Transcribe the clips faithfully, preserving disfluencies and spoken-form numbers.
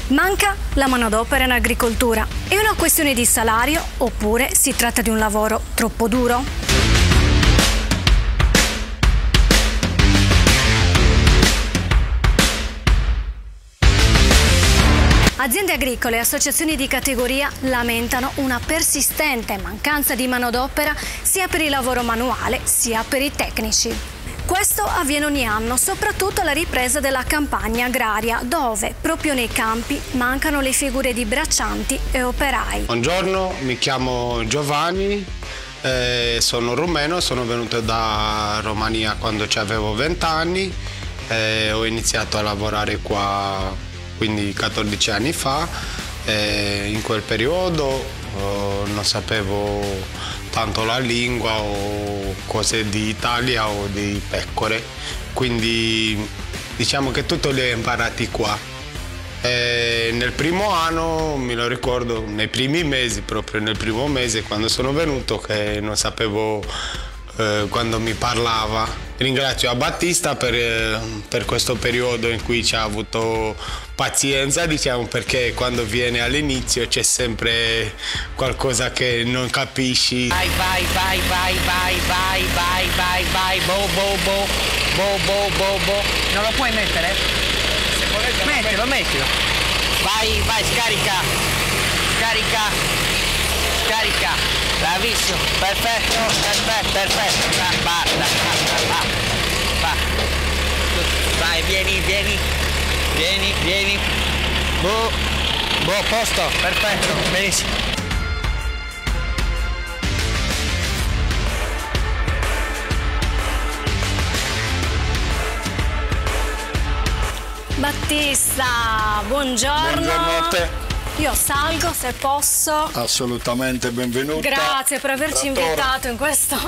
Manca la manodopera in agricoltura. È una questione di salario oppure si tratta di un lavoro troppo duro? Aziende agricole e associazioni di categoria lamentano una persistente mancanza di manodopera sia per il lavoro manuale sia per i tecnici. Questo avviene ogni anno, soprattutto alla ripresa della campagna agraria, dove proprio nei campi mancano le figure di braccianti e operai. Buongiorno, mi chiamo Giovanni, eh, sono rumeno, sono venuto da Romania quando avevo venti anni, eh, ho iniziato a lavorare qua quindi quattordici anni fa. Eh, in quel periodo eh, non sapevo tanto la lingua o cose di Italia o di pecore, quindi diciamo che tutto li ho imparati qua. E nel primo anno, me lo ricordo, nei primi mesi, proprio nel primo mese quando sono venuto, che non sapevo eh, quando mi parlava. Ringrazio a Battista per, eh, per questo periodo in cui ci ha avuto pazienza, diciamo, perché quando viene all'inizio c'è sempre qualcosa che non capisci. Vai, vai, vai, vai, vai, vai, vai, vai, vai, bo, bo, bo, bo, bo, bo, bo. Non lo puoi mettere? Se volete, mettilo, mettilo. Vai, vai, scarica, scarica, scarica. Bravissimo, perfetto, perfetto, perfetto. Va, basta, basta, va, va. Vai, vieni, vieni, vieni, vieni. Boh, boh, posto, perfetto, benissimo. Battista, buongiorno. Buongiorno a te. Io salgo se posso. Assolutamente benvenuta. Grazie per averci Trattore. invitato in questo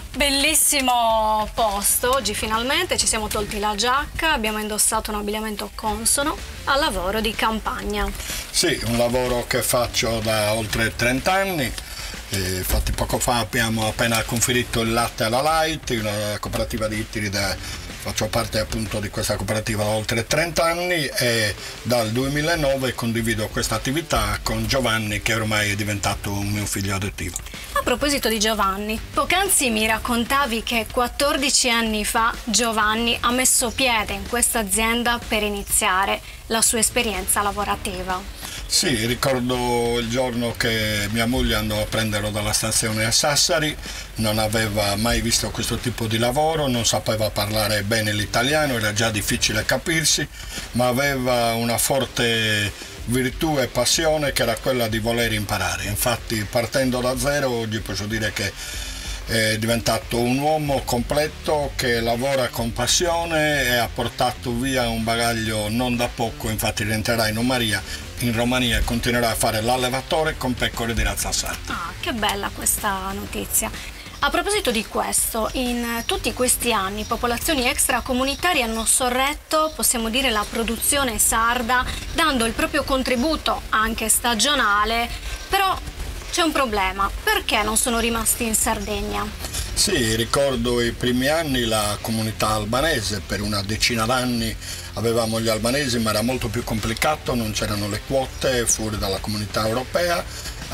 bellissimo posto. Oggi finalmente ci siamo tolti la giacca, abbiamo indossato un abbigliamento consono al lavoro di campagna. Sì, un lavoro che faccio da oltre trenta anni. E infatti poco fa abbiamo appena conferito il latte alla Light, una cooperativa di Ittiride. Faccio parte appunto di questa cooperativa da oltre trenta anni e dal duemilanove condivido questa attività con Giovanni, che ormai è diventato un mio figlio adottivo. A proposito di Giovanni, poc'anzi mi raccontavi che quattordici anni fa Giovanni ha messo piede in questa azienda per iniziare la sua esperienza lavorativa. Sì, ricordo il giorno che mia moglie andò a prenderlo dalla stazione a Sassari, non aveva mai visto questo tipo di lavoro, non sapeva parlare bene l'italiano, era già difficile capirsi, ma aveva una forte virtù e passione che era quella di voler imparare. Infatti, partendo da zero, oggi posso dire che è diventato un uomo completo che lavora con passione e ha portato via un bagaglio non da poco. Infatti rientrerà in Romania, in Romania e continuerà a fare l'allevatore con pecore di razza sarda. Ah, che bella questa notizia. A proposito di questo, in tutti questi anni popolazioni extracomunitarie hanno sorretto, possiamo dire, la produzione sarda, dando il proprio contributo anche stagionale, però c'è un problema: perché non sono rimasti in Sardegna? Sì, ricordo i primi anni la comunità albanese, per una decina d'anni avevamo gli albanesi, ma era molto più complicato, non c'erano le quote fuori dalla comunità europea. Uh,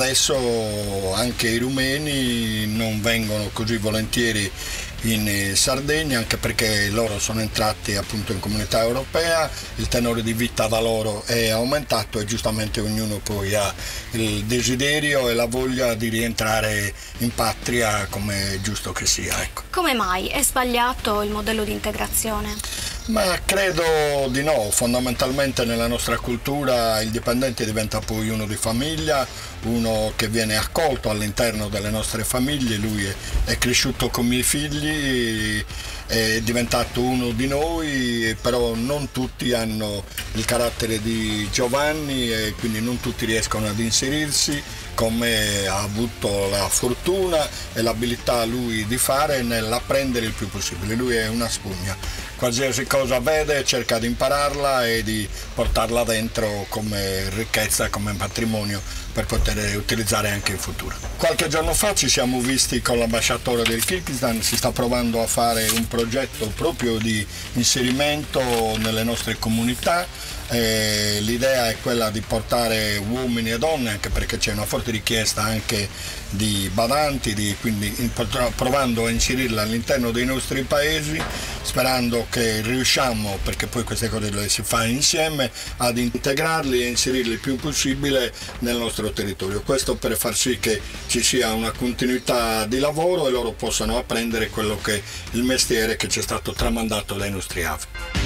adesso anche i rumeni non vengono così volentieri in Sardegna, anche perché loro sono entrati appunto in comunità europea, il tenore di vita da loro è aumentato e giustamente ognuno poi ha il desiderio e la voglia di rientrare in patria, come è giusto che sia, ecco. Come mai è sbagliato il modello di integrazione? Ma credo di no, fondamentalmente nella nostra cultura il dipendente diventa poi uno di famiglia, uno che viene accolto all'interno delle nostre famiglie. Lui è, è cresciuto con i miei figli, è diventato uno di noi, però non tutti hanno il carattere di Giovanni e quindi non tutti riescono ad inserirsi, come ha avuto la fortuna e l'abilità lui di fare nell'apprendere il più possibile. Lui è una spugna, qualsiasi cosa vede cerca di impararla e di portarla dentro come ricchezza, come patrimonio per poter utilizzare anche in futuro. Qualche giorno fa ci siamo visti con l'ambasciatore del Kirghizistan, si sta provando a fare un progetto proprio di inserimento nelle nostre comunità. Eh, l'idea è quella di portare uomini e donne, anche perché c'è una forte richiesta anche di badanti, di, quindi in, provando a inserirla all'interno dei nostri paesi, sperando che riusciamo, perché poi queste cose le si fa insieme, ad integrarli e inserirli il più possibile nel nostro territorio. Questo per far sì che ci sia una continuità di lavoro e loro possano apprendere quello che è il mestiere che ci è stato tramandato dai nostri avi.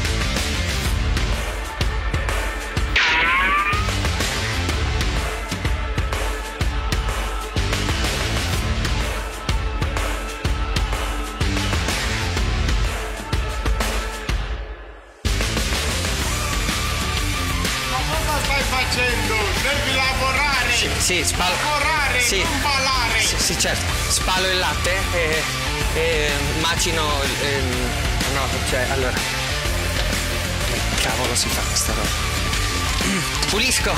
Devi lavorare, sì, sì, spalo, lavorare, sì, non ballare. Sì, sì, certo, spalo il latte e, e macino, e, no, cioè, allora, che cavolo si fa questa roba? Pulisco!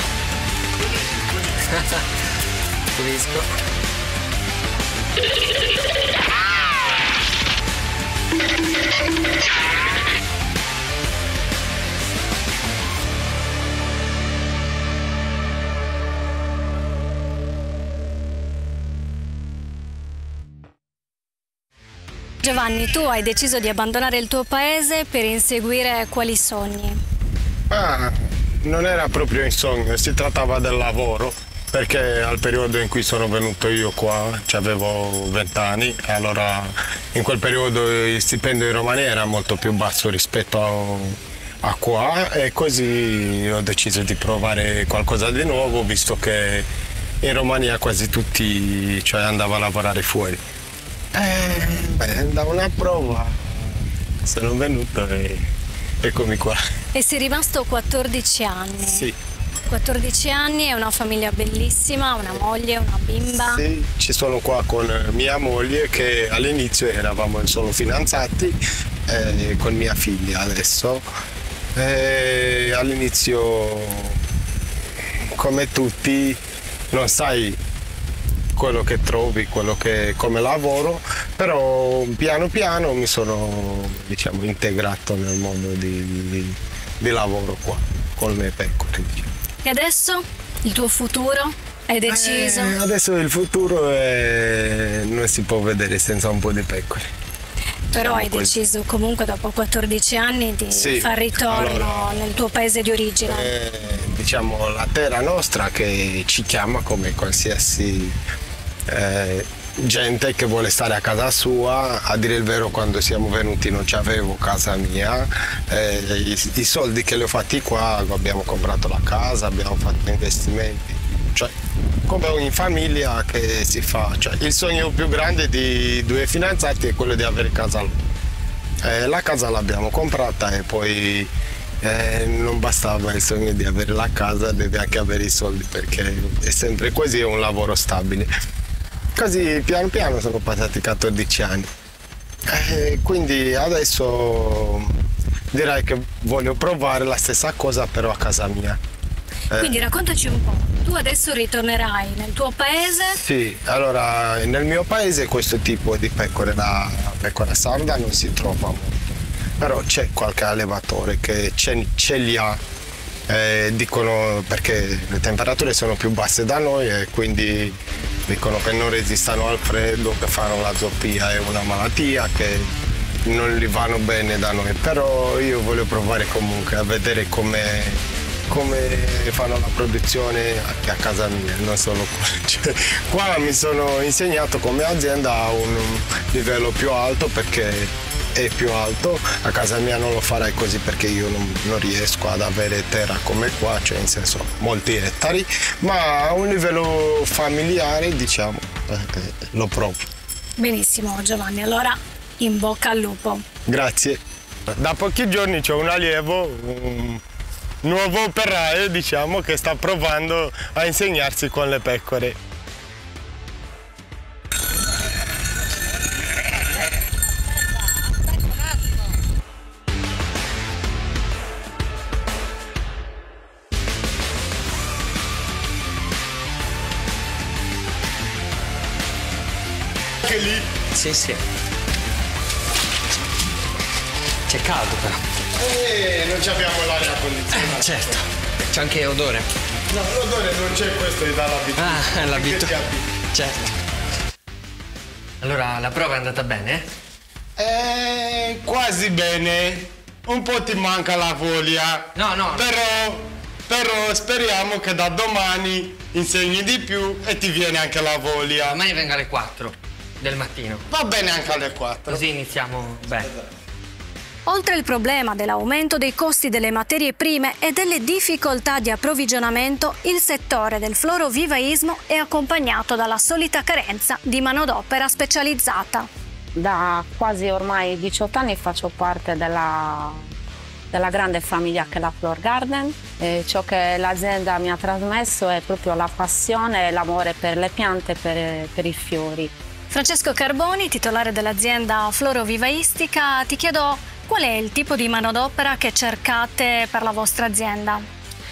Pulisco. Giovanni, tu hai deciso di abbandonare il tuo paese per inseguire quali sogni? Ah, non era proprio un sogno, si trattava del lavoro, perché al periodo in cui sono venuto io qua, avevo venti anni, e allora in quel periodo il stipendio in Romania era molto più basso rispetto a, a qua, e così ho deciso di provare qualcosa di nuovo, visto che in Romania quasi tutti, cioè, andavano a lavorare fuori. Eh, beh, da una prova sono venuto e eccomi qua. E sei rimasto quattordici anni? Sì. quattordici anni, è una famiglia bellissima, una moglie, una bimba. Sì, ci sono qua con mia moglie, che all'inizio eravamo solo fidanzati, eh, con mia figlia adesso. Eh, all'inizio, come tutti, non sai quello che trovi, quello che come lavoro, però piano piano mi sono, diciamo, integrato nel mondo di, di, di lavoro qua con le pecore. Diciamo. E adesso il tuo futuro? Hai deciso? Eh, adesso il futuro è... non si può vedere senza un po' di pecore. Però Diciamo hai così. deciso comunque dopo quattordici anni di Sì, far ritorno allora, nel tuo paese di origine. Eh, diciamo la terra nostra che ci chiama come qualsiasi eh, gente che vuole stare a casa sua. A dire il vero, quando siamo venuti non c'avevo casa mia, eh, i, i soldi che li ho fatti qua, abbiamo comprato la casa, abbiamo fatto investimenti, cioè come ogni famiglia che si fa, cioè, il sogno più grande di due fidanzati è quello di avere casa loro. Eh, la casa l'abbiamo comprata e poi eh, non bastava il sogno di avere la casa, devi anche avere i soldi, perché è sempre così, è un lavoro stabile. Così piano piano sono passati quattordici anni, eh, quindi adesso direi che voglio provare la stessa cosa però a casa mia. Eh, Quindi raccontaci un po', tu adesso ritornerai nel tuo paese? Sì, allora nel mio paese questo tipo di pecore, la pecora sarda, non si trova molto, però c'è qualche allevatore che ce, ce li ha, eh, dicono, perché le temperature sono più basse da noi e quindi dicono che non resistono al freddo, che fanno la zoppia, è una malattia, che non gli vanno bene da noi, però io voglio provare comunque a vedere come come fanno la produzione anche a casa mia, non solo qua. Cioè, qua mi sono insegnato come azienda a un livello più alto, perché è più alto, a casa mia non lo farei così perché io non, non riesco ad avere terra come qua, cioè in senso molti ettari, ma a un livello familiare, diciamo, eh, lo provo. Benissimo Giovanni, allora in bocca al lupo. Grazie. Da pochi giorni c'è un allievo, un nuovo operaio, diciamo, che sta provando a insegnarsi con le pecore. anche lì. Sì, sì. C'è caldo però. Eh, non ci abbiamo l'aria condizionata. Eh, certo. C'è anche odore. No, l'odore non c'è, questo è dall'abitudine. Ah, è l'abitudine. Certo. Allora, la prova è andata bene? Eh, quasi bene. Un po' ti manca la voglia. No, no. Però, però speriamo che da domani insegni di più e ti viene anche la voglia. Domani venga alle quattro del mattino. Va bene anche alle quattro. Così iniziamo bene. Oltre il problema dell'aumento dei costi delle materie prime e delle difficoltà di approvvigionamento, il settore del florovivaismo è accompagnato dalla solita carenza di manodopera specializzata. Da quasi ormai diciotto anni faccio parte della, della grande famiglia che è la Floor Garden. E ciò che l'azienda mi ha trasmesso è proprio la passione e l'amore per le piante e per, per i fiori. Francesco Carboni, titolare dell'azienda florovivaistica, ti chiedo qual è il tipo di manodopera che cercate per la vostra azienda?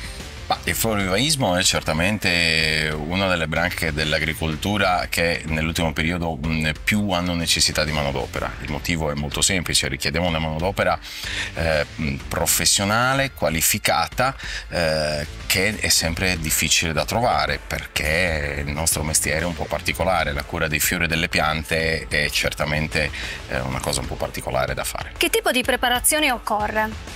Il florovivaismo è certamente una delle branche dell'agricoltura che nell'ultimo periodo più hanno necessità di manodopera. Il motivo è molto semplice: richiediamo una manodopera eh, professionale, qualificata, eh, che è sempre difficile da trovare perché il nostro mestiere è un po' particolare. La cura dei fiori e delle piante è certamente eh, una cosa un po' particolare da fare. Che tipo di preparazione occorre?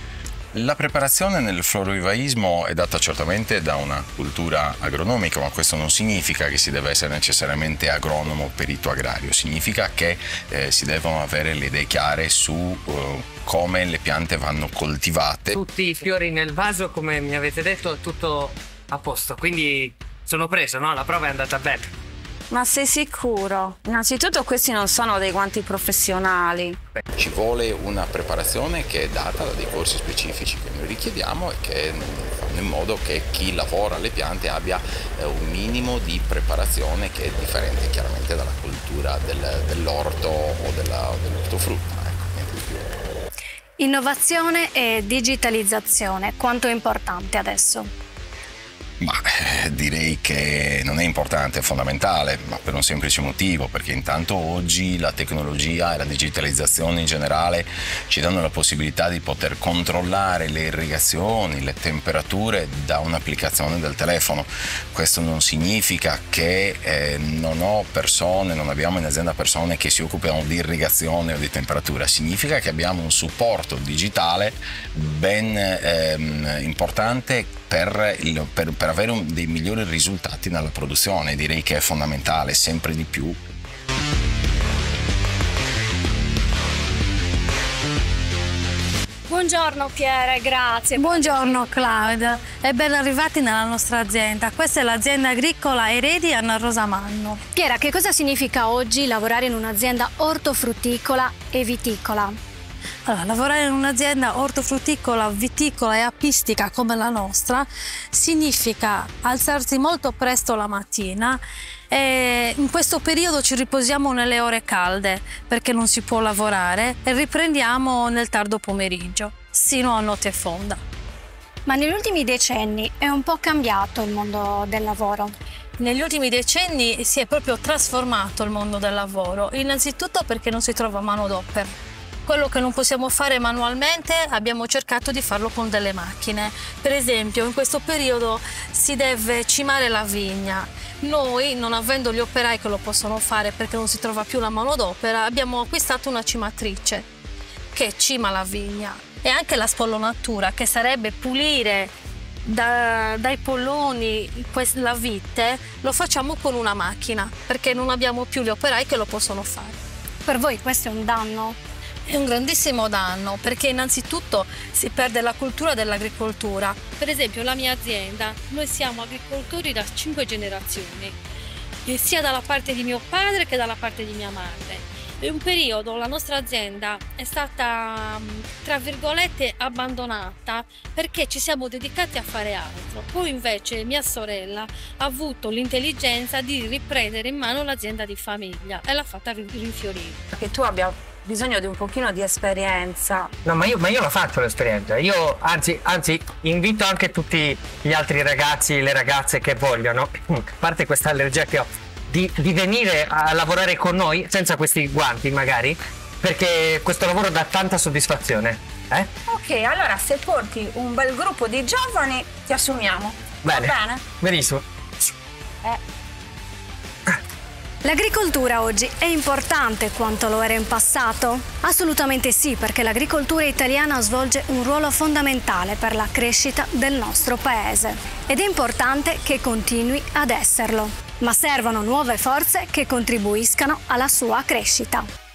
La preparazione nel florovivaismo è data certamente da una cultura agronomica, ma questo non significa che si deve essere necessariamente agronomo perito agrario, significa che eh, si devono avere le idee chiare su uh, come le piante vanno coltivate. Tutti i fiori nel vaso, come mi avete detto, tutto a posto, quindi sono preso, no? La prova è andata bene. Ma sei sicuro? Innanzitutto questi non sono dei guanti professionali. Ci vuole una preparazione che è data da dei corsi specifici che noi richiediamo e che fanno in modo che chi lavora le piante abbia eh, un minimo di preparazione che è differente chiaramente dalla cultura del, dell'orto o della, dell'ortofrutta. Ecco, niente di più. Innovazione e digitalizzazione, quanto è importante adesso? Ma eh, direi che non è importante, è fondamentale, ma per un semplice motivo, perché intanto oggi la tecnologia e la digitalizzazione in generale ci danno la possibilità di poter controllare le irrigazioni, le temperature da un'applicazione del telefono. Questo non significa che eh, non ho persone, non abbiamo in azienda persone che si occupano di irrigazione o di temperatura, significa che abbiamo un supporto digitale ben ehm, importante per, il, per, per avere un, dei migliori risultati nella produzione. Direi che è fondamentale, sempre di più. Buongiorno Piera, grazie. Buongiorno Claudia e ben arrivati nella nostra azienda. Questa è l'azienda agricola Eredi a Rosamanno. Piera, che cosa significa oggi lavorare in un'azienda ortofrutticola e viticola? Allora, lavorare in un'azienda ortofrutticola, viticola e apistica come la nostra significa alzarsi molto presto la mattina e in questo periodo ci riposiamo nelle ore calde perché non si può lavorare e riprendiamo nel tardo pomeriggio, sino a notte fonda. Ma negli ultimi decenni è un po' cambiato il mondo del lavoro? Negli ultimi decenni si è proprio trasformato il mondo del lavoro, innanzitutto perché non si trova manodopera. Quello che non possiamo fare manualmente abbiamo cercato di farlo con delle macchine. Per esempio, in questo periodo si deve cimare la vigna. Noi, non avendo gli operai che lo possono fare perché non si trova più la manodopera, abbiamo acquistato una cimatrice che cima la vigna. E anche la spollonatura, che sarebbe pulire da, dai polloni la vite, lo facciamo con una macchina perché non abbiamo più gli operai che lo possono fare. Per voi questo è un danno? È un grandissimo danno perché innanzitutto si perde la cultura dell'agricoltura. Per esempio la mia azienda, noi siamo agricoltori da cinque generazioni, sia dalla parte di mio padre che dalla parte di mia madre. In un periodo la nostra azienda è stata, tra virgolette, abbandonata perché ci siamo dedicati a fare altro. Poi invece mia sorella ha avuto l'intelligenza di riprendere in mano l'azienda di famiglia e l'ha fatta rinfiorire. Che tu abbia bisogno di un pochino di esperienza. No, ma io, ma io la faccio l'esperienza. Io anzi, anzi invito anche tutti gli altri ragazzi e le ragazze che vogliono, a parte questa allergia che ho, di, di venire a lavorare con noi senza questi guanti magari, perché questo lavoro dà tanta soddisfazione. Eh? Ok, allora se porti un bel gruppo di giovani ti assumiamo. Bene. Va bene? Benissimo. Eh. L'agricoltura oggi è importante quanto lo era in passato? Assolutamente sì, perché l'agricoltura italiana svolge un ruolo fondamentale per la crescita del nostro paese. Ed è importante che continui ad esserlo. Ma servono nuove forze che contribuiscano alla sua crescita.